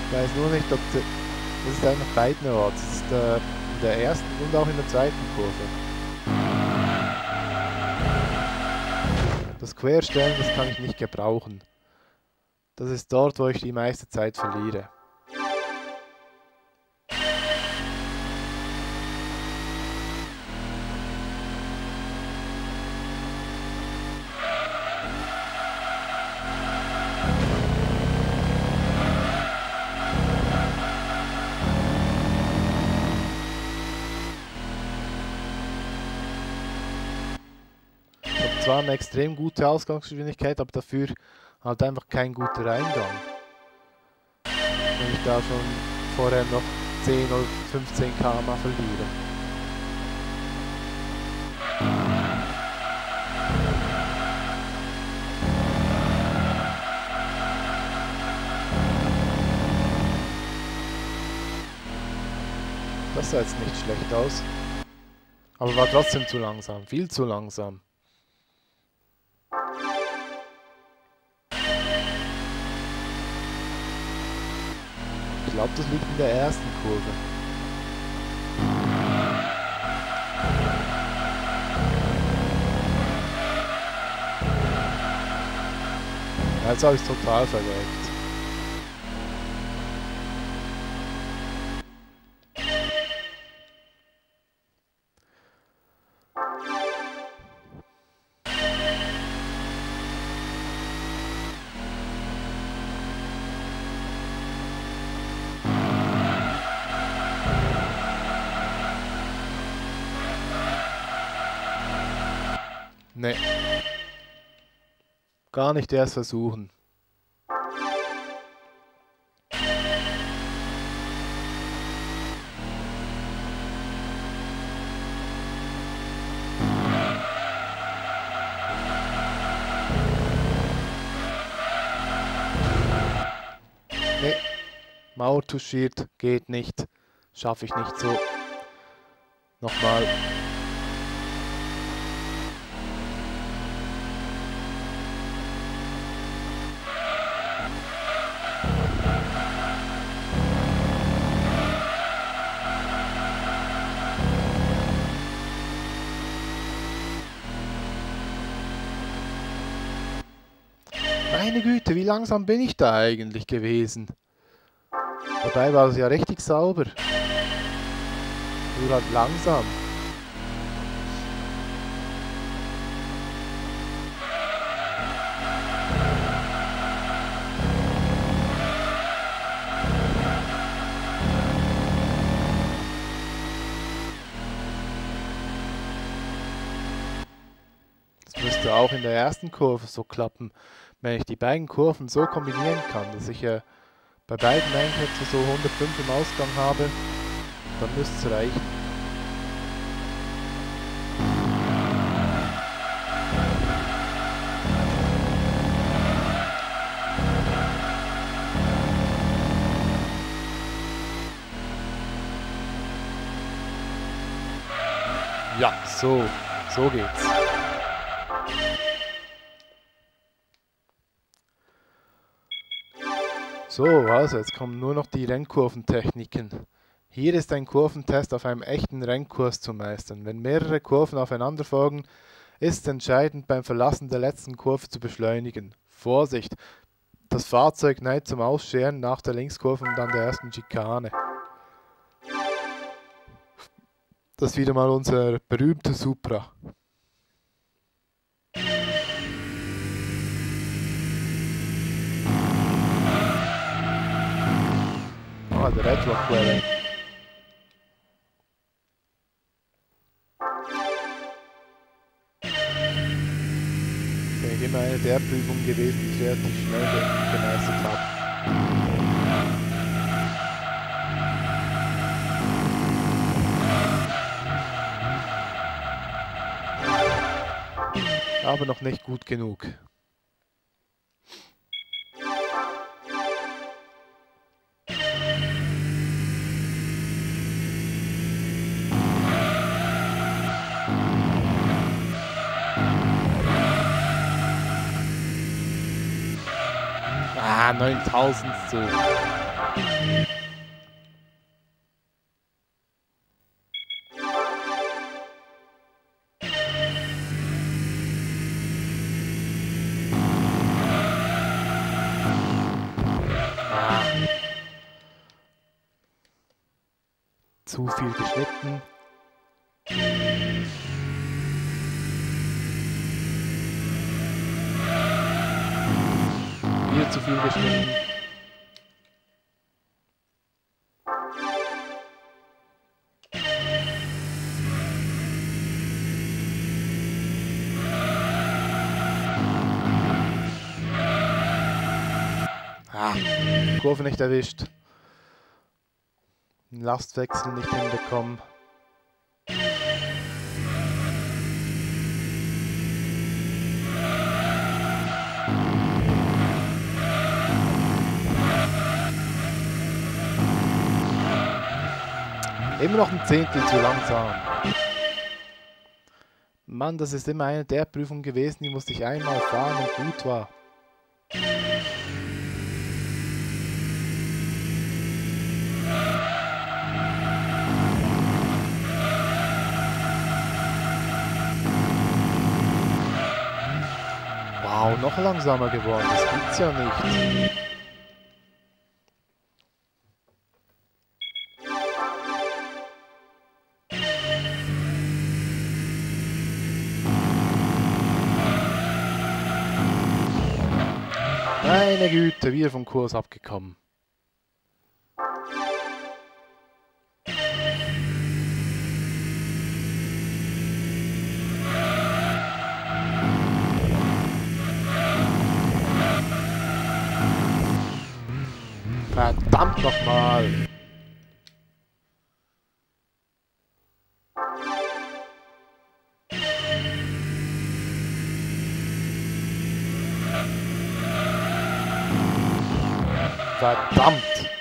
Ich weiß nur nicht, ob das ist einfach beidnerorts. Das ist in der ersten und auch in der zweiten Kurve. Das Querstellen, das kann ich nicht gebrauchen. Das ist dort, wo ich die meiste Zeit verliere. Zwar eine extrem gute Ausgangsgeschwindigkeit, aber dafür halt einfach kein guter Eingang. Wenn ich da schon vorher noch 10 oder 15 km/h verliere. Das sah jetzt nicht schlecht aus. Aber war trotzdem zu langsam, viel zu langsam. Ich glaube, das liegt in der ersten Kurve. Ja, jetzt habe ich es total vergeigt. Nee. Gar nicht erst versuchen. Nee. Mauer touchiert, geht nicht. Schaffe ich nicht so. Nochmal. Meine Güte, wie langsam bin ich da eigentlich gewesen? Dabei war es ja richtig sauber. Nur halt langsam. Das müsste auch in der ersten Kurve so klappen. Wenn ich die beiden Kurven so kombinieren kann, dass ich bei beiden Einsätzen so 105 im Ausgang habe, dann müsste es reichen. Ja, so geht's. So, also jetzt kommen nur noch die Rennkurventechniken. Hier ist ein Kurventest auf einem echten Rennkurs zu meistern. Wenn mehrere Kurven aufeinander folgen, ist es entscheidend, beim Verlassen der letzten Kurve zu beschleunigen. Vorsicht! Das Fahrzeug neigt zum Ausscheren nach der Linkskurve und an der ersten Schikane. Das ist wieder mal unser berühmter Supra. Ah, der Red Rock Rally. Das ist immer eine der Prüfungen gewesen, die ich relativ schnell gemeistert habe. Aber noch nicht gut genug. Ah, 9000. Zu viel geschnitten. Hier zu viel geschnitten. Kurve nicht erwischt. Lastwechsel nicht hinbekommen. Immer noch ein Zehntel zu langsam. Mann, das ist immer eine der Prüfungen gewesen, die musste ich einmal fahren und gut war. Wow, noch langsamer geworden, das gibt's ja nicht. Meine Güte, wieder vom Kurs abgekommen. Verdammt nochmal! Verdammt!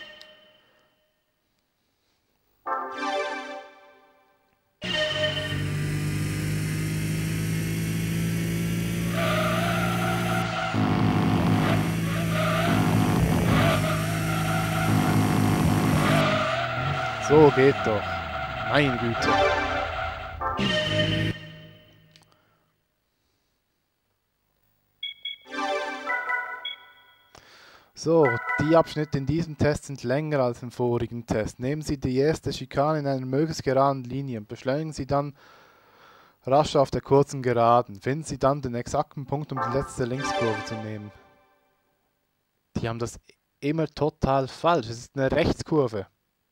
So geht doch. Meine Güte. So, die Abschnitte in diesem Test sind länger als im vorigen Test. Nehmen Sie die erste Schikane in einer möglichst geraden Linie und beschleunigen Sie dann rasch auf der kurzen Geraden. Finden Sie dann den exakten Punkt, um die letzte Linkskurve zu nehmen. Die haben das immer total falsch. Es ist eine Rechtskurve.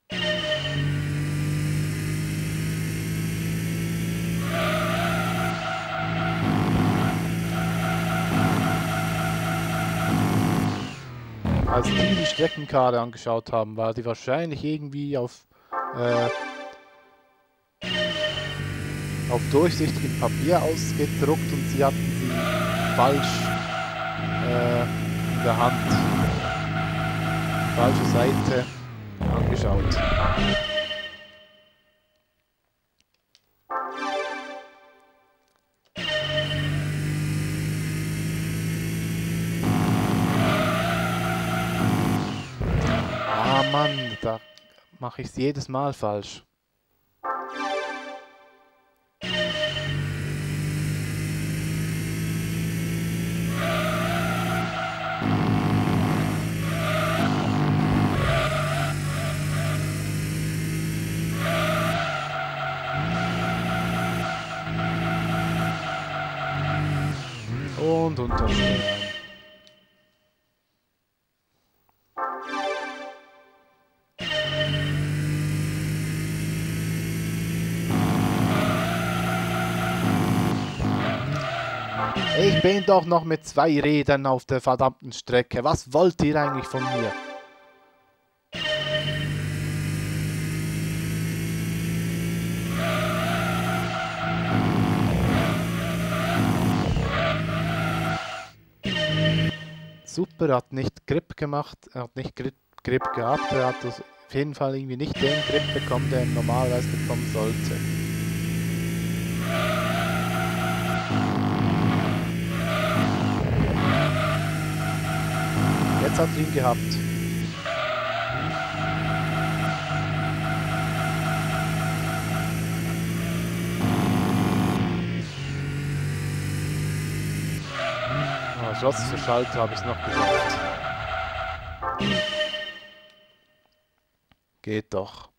Als die Streckenkarte angeschaut haben, war die wahrscheinlich irgendwie auf durchsichtigem Papier ausgedruckt und sie hatten sie falsch in der Hand. Falsche Seite angeschaut. Ah Mann, da mache ich es jedes Mal falsch. Und unterstellen. Ich bin doch noch mit 2 Rädern auf der verdammten Strecke. Was wollt ihr eigentlich von mir? Super, hat nicht Grip gemacht, er hat nicht Grip gehabt, er hat auf jeden Fall irgendwie nicht den Grip bekommen, den er normalerweise bekommen sollte. Jetzt hat er ihn gehabt. trotz Verschalter habe ich es noch geschafft. Geht doch.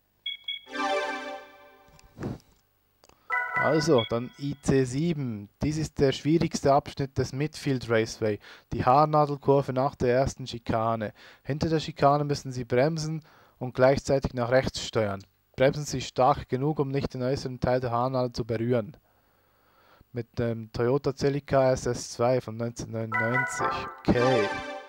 Also, dann IC7. Dies ist der schwierigste Abschnitt des Midfield Raceway. Die Haarnadelkurve nach der ersten Schikane. Hinter der Schikane müssen Sie bremsen und gleichzeitig nach rechts steuern. Bremsen Sie stark genug, um nicht den äußeren Teil der Haarnadel zu berühren. Mit dem Toyota Celica SS2 von 1999. Okay.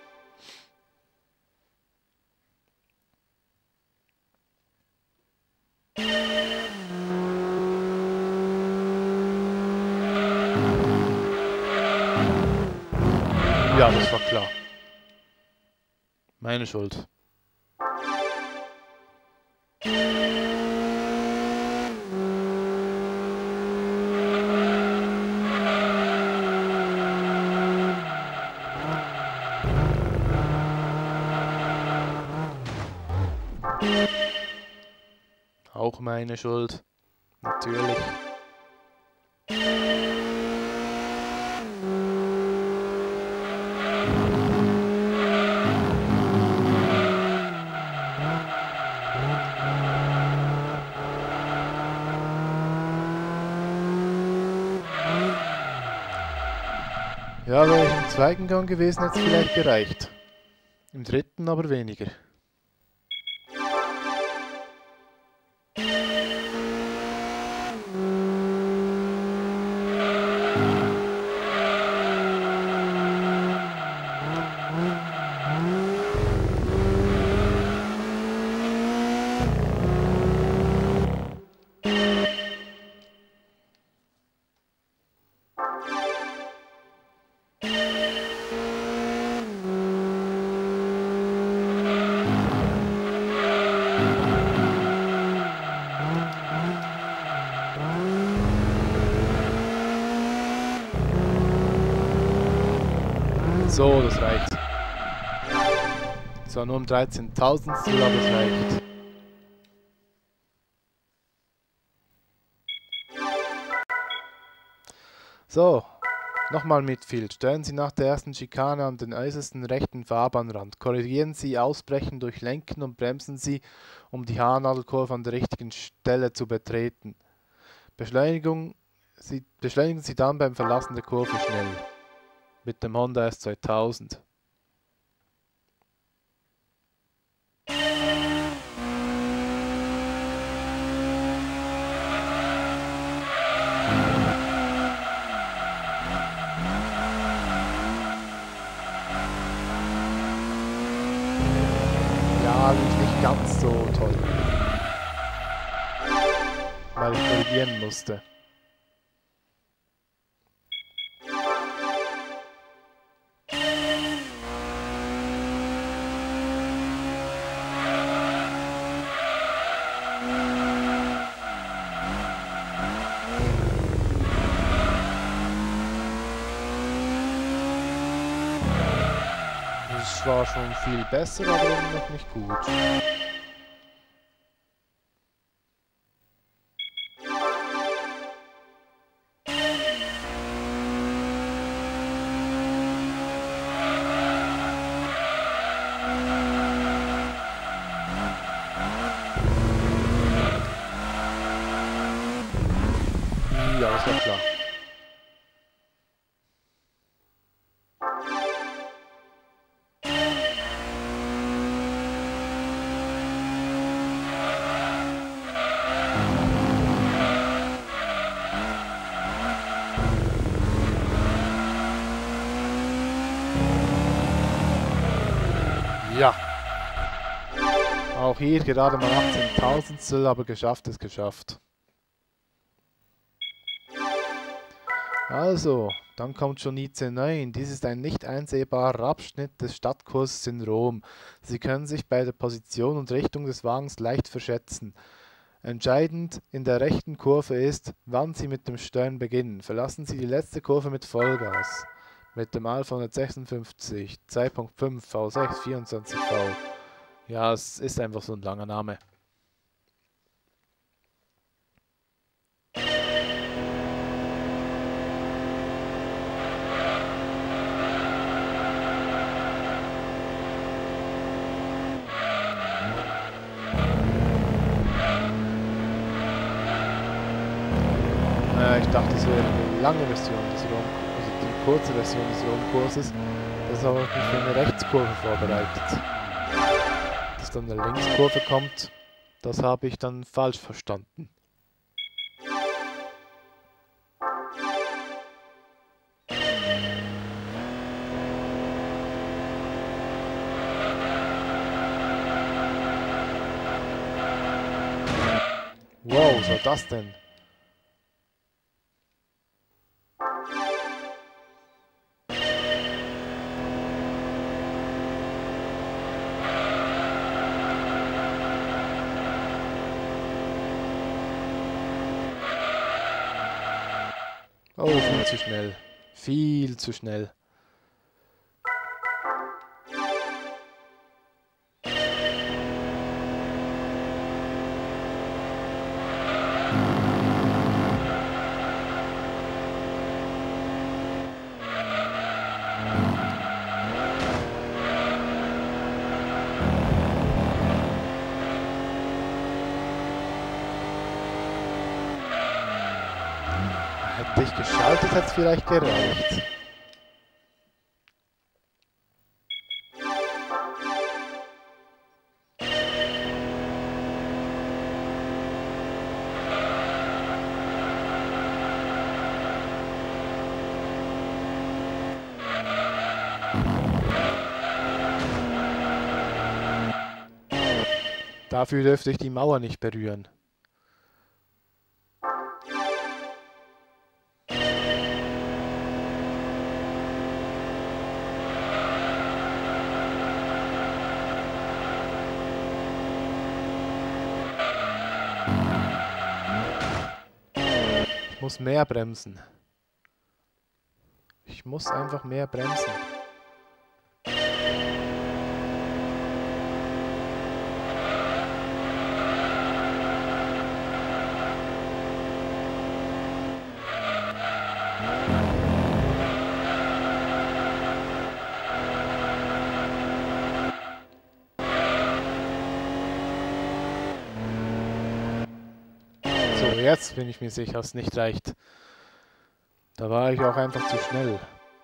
Ja, das war klar. Meine Schuld. Auch meine Schuld. Natürlich. Ja, wäre ich im zweiten Gang gewesen, hätte es vielleicht gereicht. Im dritten aber weniger. So, das reicht. Zwar nur um 13.000, aber das reicht. So, nochmal Midfield. Steuern Sie nach der ersten Schikane an den äußersten rechten Fahrbahnrand. Korrigieren Sie Ausbrechen durch Lenken und bremsen Sie, um die Haarnadelkurve an der richtigen Stelle zu betreten. Beschleunigen Sie dann beim Verlassen der Kurve schnell. Mit dem Honda S2000. Ja, nicht ganz so toll. Weil ich korrigieren musste. Das war schon viel besser, aber immer noch nicht gut. Ja, das war klar. Ja. Auch hier gerade mal 18.000, aber geschafft ist geschafft. Also, dann kommt schon IC9. Dies ist ein nicht einsehbarer Abschnitt des Stadtkurses in Rom. Sie können sich bei der Position und Richtung des Wagens leicht verschätzen. Entscheidend in der rechten Kurve ist, wann Sie mit dem Steuern beginnen. Verlassen Sie die letzte Kurve mit Vollgas. Mit dem Alfa 156, 2.5 V6 24V. Ja, es ist einfach so ein langer Name. ich dachte, das wäre eine lange Version des also die kurze Version des Rundkurses. Das habe ich mich für eine Rechtskurve vorbereitet. Dass dann eine Linkskurve kommt, das habe ich dann falsch verstanden. Wow, was war das denn? Oh, viel zu schnell. Viel zu schnell. Hätte ich geschaltet, hätte es vielleicht gereicht. Dafür dürfte ich die Mauer nicht berühren. Ich muss mehr bremsen. Ich muss einfach mehr bremsen. So, jetzt bin ich mir sicher, dass es nicht reicht. Da war ich auch einfach zu schnell.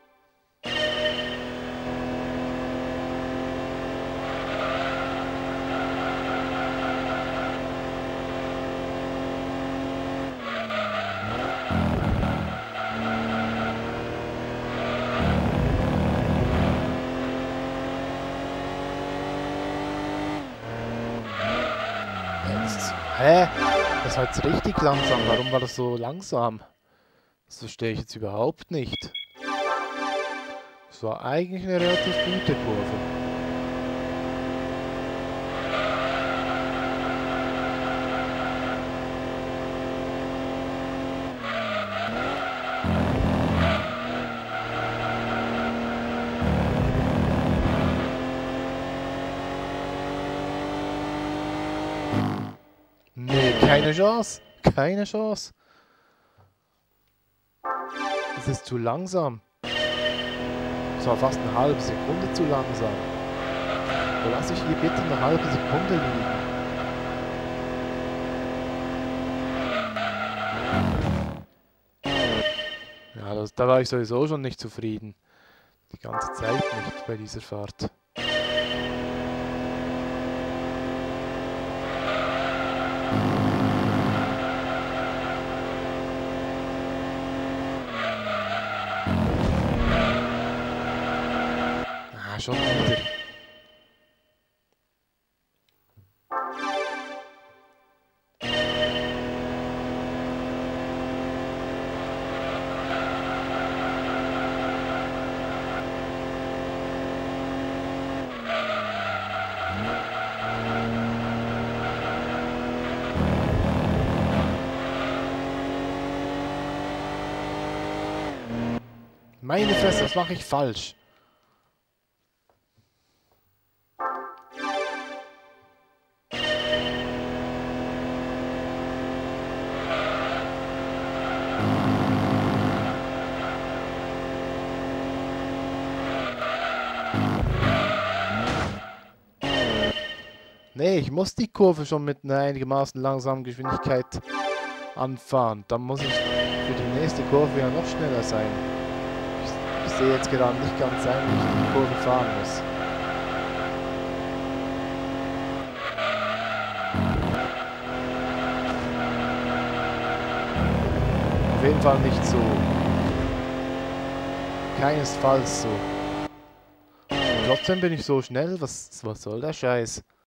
Jetzt. Hä? Das war jetzt richtig langsam. Warum war das so langsam? Das verstehe ich jetzt überhaupt nicht. Das war eigentlich eine relativ gute Kurve. Nee, keine Chance. Keine Chance. Das ist zu langsam. Das war fast eine halbe Sekunde zu langsam. Wo lasse ich hier bitte eine halbe Sekunde liegen? Ja, da war ich sowieso schon nicht zufrieden. Die ganze Zeit nicht bei dieser Fahrt. Schon wieder. Meine Fresse, was mache ich falsch? Nee, ich muss die Kurve schon mit einer einigermaßen langsamen Geschwindigkeit anfahren. Dann muss ich für die nächste Kurve ja noch schneller sein. Ich sehe jetzt gerade nicht ganz ein, wie ich die Kurve fahren muss. Auf jeden Fall nicht so. Keinesfalls so. Und trotzdem bin ich so schnell. Was soll der Scheiß?